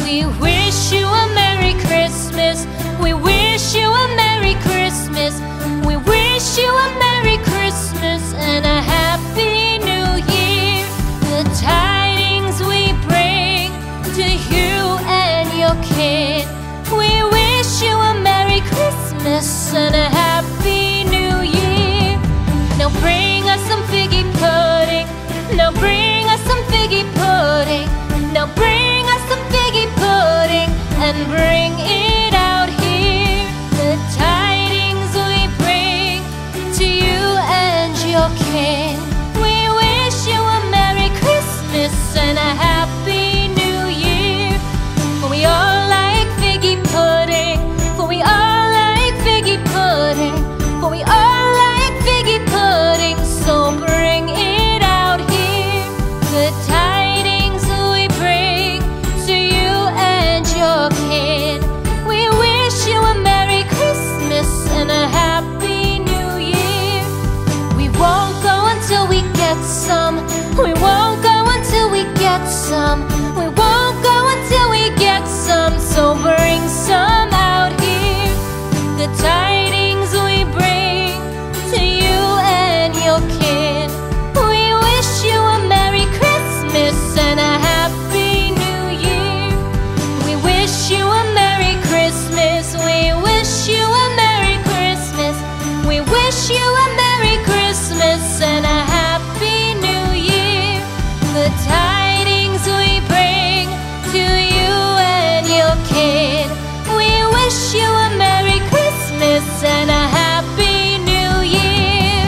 We wish you a Merry Christmas. We wish you a Merry Christmas. We wish you a Merry Christmas and a Happy New Year. The tidings we bring to you and your kid. We wish you a Merry Christmas and a Happy New Year. Now bring us some figgy pudding. Now bring us some figgy pudding. Now bring us some figgy pudding and bring it out here. The tidings we bring to you and your kin. We wish you a Merry Christmas and a Happy New Year. For we all like figgy pudding. For we all like figgy pudding. For we all like figgy pudding. So bring it out here. The tidings we bring to you and your kin. We wish you a Merry Christmas and a Happy New Year. We won't go until we get some. We won't go until we get some. We won't go until we get some. So bring some out here. The tidings we bring to you and your kin. We wish you a Merry Christmas and a Happy New Year. We wish you a Merry Christmas. We wish you a Merry Christmas. We wish you a Merry Christmas and a Happy New Year. The tidings we bring to you and your kid. We wish you a Merry Christmas and a Happy New Year.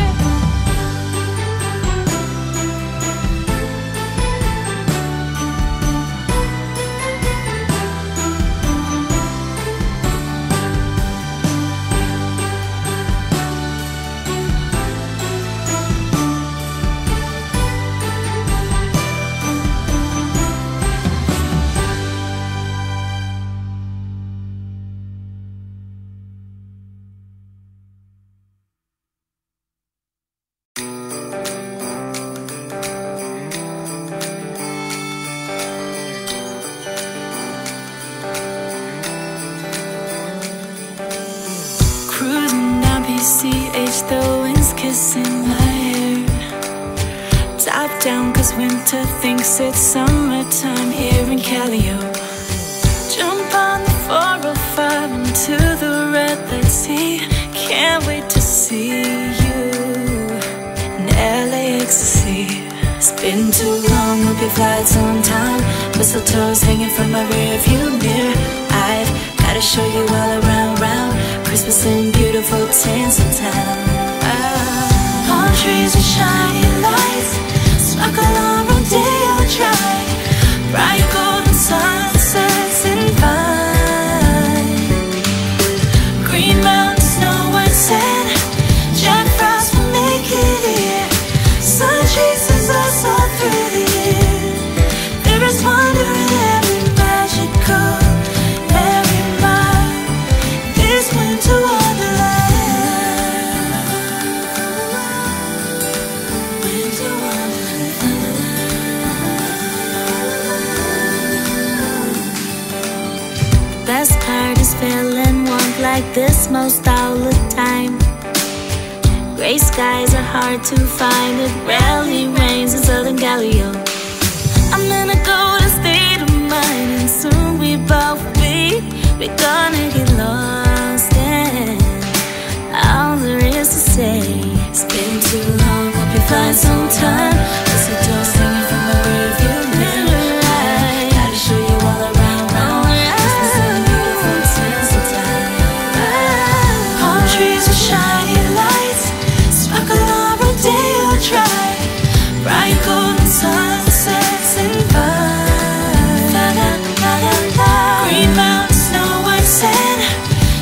Cruising down PCH, the wind's kissing my hair. Top down cause winter thinks it's summertime here in Callio. Jump on the 405 into the red light sea. Can't wait to see you in LA ecstasy. It's been too long, hope your flight's on time. Mistletoe's hanging from my rearview mirror. I've gotta show you all around, Christmas in beautiful Tinseltown. Palm trees with shiny lights, sparkle on Rodeo Drive. Bright golden sunsets and vine. Green mountain, snow white sand. Jack Frost will make it here. Sun chases us all through the year. There is wonder in every magical, every mile. This winter wonderland. Winter wonderland. The best part is feeling warmth like this most all the time. Gray skies are hard to find. It rarely rains in Southern Callio. I'm in a golden state of mind, and soon we both be. We're gonna get lost in all there is to say. It's been too long, hope you find some time. Mistletoe singing from my rearview mirror. I gotta show you all around. Christmas in beautiful Tinseltown. Palm trees with shiny lights, sparkle on Rodeo Drive. Bright golden sunsets and vine. Green mountain, snow white sand.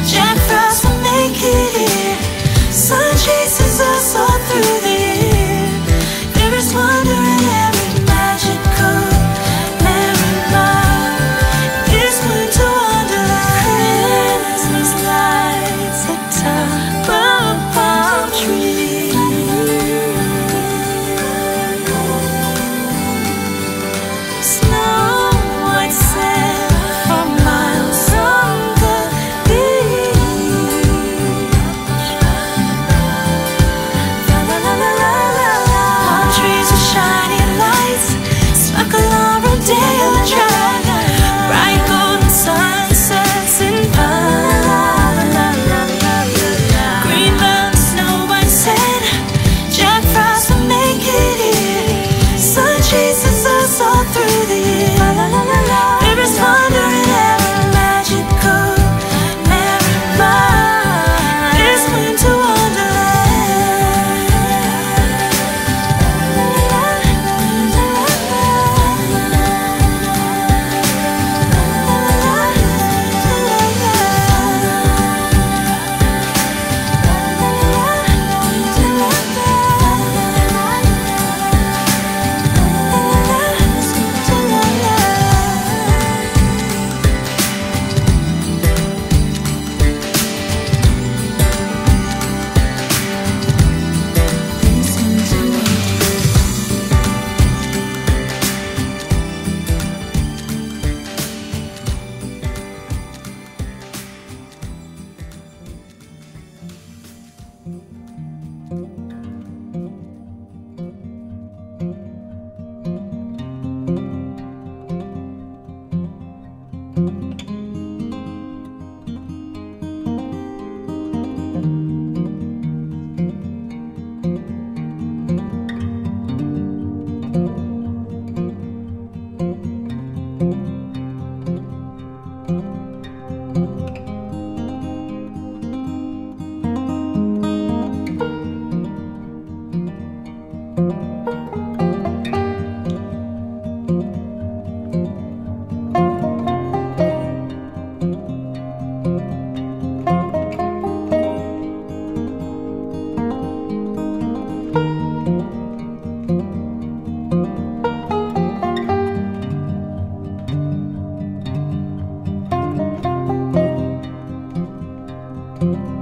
you.